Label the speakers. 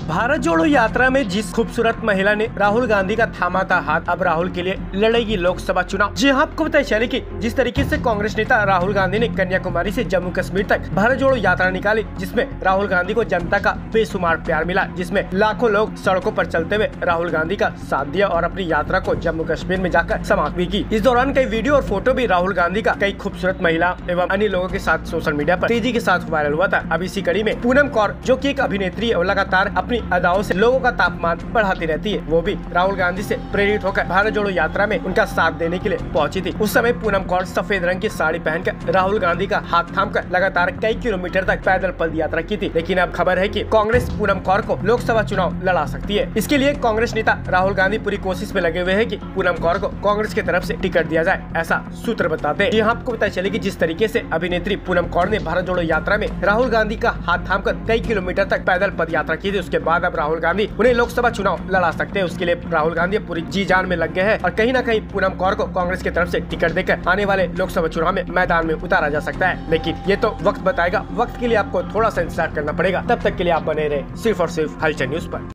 Speaker 1: भारत जोड़ो यात्रा में जिस खूबसूरत महिला ने राहुल गांधी का थामा था हाथ, अब राहुल के लिए लड़ेगी लोकसभा चुनाव। जी हाँ, आपको पता चले कि जिस तरीके से कांग्रेस नेता राहुल गांधी ने कन्याकुमारी से जम्मू कश्मीर तक भारत जोड़ो यात्रा निकाली, जिसमें राहुल गांधी को जनता का बेशुमार प्यार मिला, जिसमें लाखों लोग सड़कों पर चलते हुए राहुल गांधी का साथ दिया और अपनी यात्रा को जम्मू कश्मीर में जाकर समाप्त भी की। इस दौरान कई वीडियो और फोटो भी राहुल गांधी का कई खूबसूरत महिला एवं अन्य लोगों के साथ सोशल मीडिया पर तेजी के साथ वायरल हुआ था। अब इसी कड़ी में पूनम कौर, जो कि एक अभिनेत्री है और लगातार अपनी अदाओं से लोगों का तापमान बढ़ाती रहती है, वो भी राहुल गांधी से प्रेरित होकर भारत जोड़ो यात्रा में उनका साथ देने के लिए पहुंची थी। उस समय पूनम कौर सफेद रंग की साड़ी पहनकर राहुल गांधी का हाथ थामकर लगातार कई किलोमीटर तक पैदल पद यात्रा की थी। लेकिन अब खबर है कि कांग्रेस पूनम कौर को लोकसभा चुनाव लड़ा सकती है। इसके लिए कांग्रेस नेता राहुल गांधी पूरी कोशिश में लगे हुए हैं कि पूनम कौर को कांग्रेस की तरफ से टिकट दिया जाए, ऐसा सूत्र बताते हैं। यहाँ आपको पता चले कि जिस तरीके से अभिनेत्री पूनम कौर ने भारत जोड़ो यात्रा में राहुल गांधी का हाथ थामकर कई किलोमीटर तक पैदल पद यात्रा की थी, उसके बाद अब राहुल गांधी उन्हें लोकसभा चुनाव लड़ा सकते हैं। उसके लिए राहुल गांधी पूरी जी जान में लग गए हैं और कहीं न कहीं पूनम कौर को कांग्रेस की तरफ से टिकट देकर आने वाले लोकसभा चुनाव में मैदान में उतारा जा सकता है। लेकिन ये तो वक्त बताएगा, वक्त के लिए आपको थोड़ा सा इंतजार करना पड़ेगा। तब तक के लिए आप बने रहे सिर्फ और सिर्फ हलचल न्यूज पर।